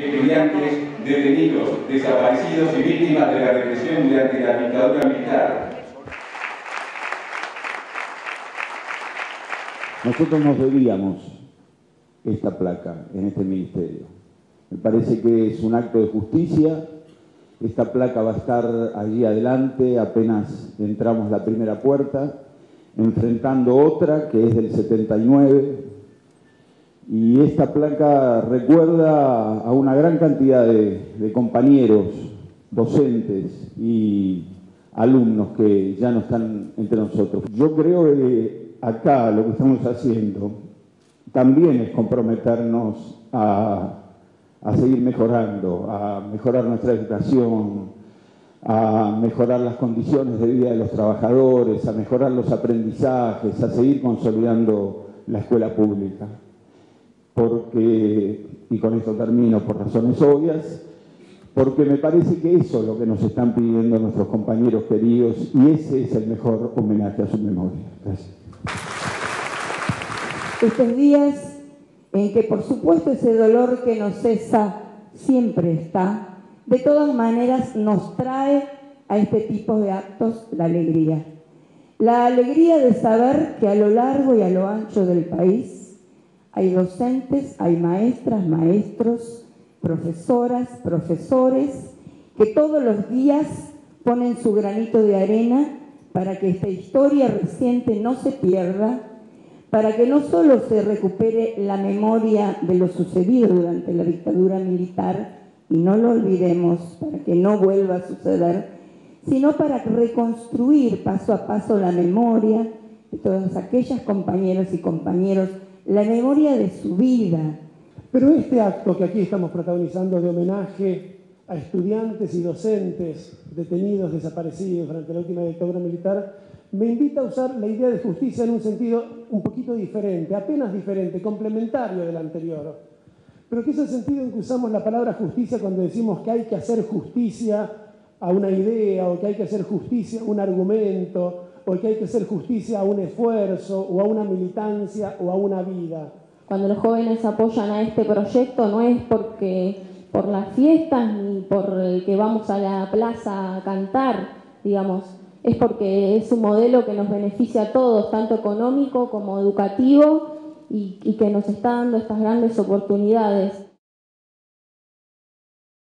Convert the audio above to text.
estudiantes detenidos, desaparecidos y víctimas de la represión durante la dictadura militar. Nosotros nos debíamos esta placa en este ministerio. Me parece que es un acto de justicia. Esta placa va a estar allí adelante apenas entramos la primera puerta, enfrentando otra que es del 79. Y esta placa recuerda a una gran cantidad de compañeros, docentes y alumnos que ya no están entre nosotros. Yo creo que acá lo que estamos haciendo también es comprometernos a seguir mejorando, a mejorar nuestra educación, a mejorar las condiciones de vida de los trabajadores, a mejorar los aprendizajes, a seguir consolidando la escuela pública. Porque, y con esto termino por razones obvias, porque me parece que eso es lo que nos están pidiendo nuestros compañeros queridos y ese es el mejor homenaje a su memoria. Gracias. Estos días en que por supuesto ese dolor que no cesa siempre está, de todas maneras nos trae a este tipo de actos la alegría. La alegría de saber que a lo largo y a lo ancho del país hay docentes, hay maestras, maestros, profesoras, profesores, que todos los días ponen su granito de arena para que esta historia reciente no se pierda, para que no solo se recupere la memoria de lo sucedido durante la dictadura militar, y no lo olvidemos, para que no vuelva a suceder, sino para reconstruir paso a paso la memoria de todas aquellas compañeras y compañeros, la memoria de su vida. Pero este acto que aquí estamos protagonizando de homenaje a estudiantes y docentes detenidos, desaparecidos durante la última dictadura militar, me invita a usar la idea de justicia en un sentido un poquito diferente, apenas diferente, complementario del anterior. Pero que es el sentido en que usamos la palabra justicia cuando decimos que hay que hacer justicia a una idea, o que hay que hacer justicia a un argumento, o que hay que hacer justicia a un esfuerzo, o a una militancia, o a una vida. Cuando los jóvenes apoyan a este proyecto no es porque por las fiestas ni por el que vamos a la plaza a cantar, digamos, es porque es un modelo que nos beneficia a todos, tanto económico como educativo, y que nos está dando estas grandes oportunidades.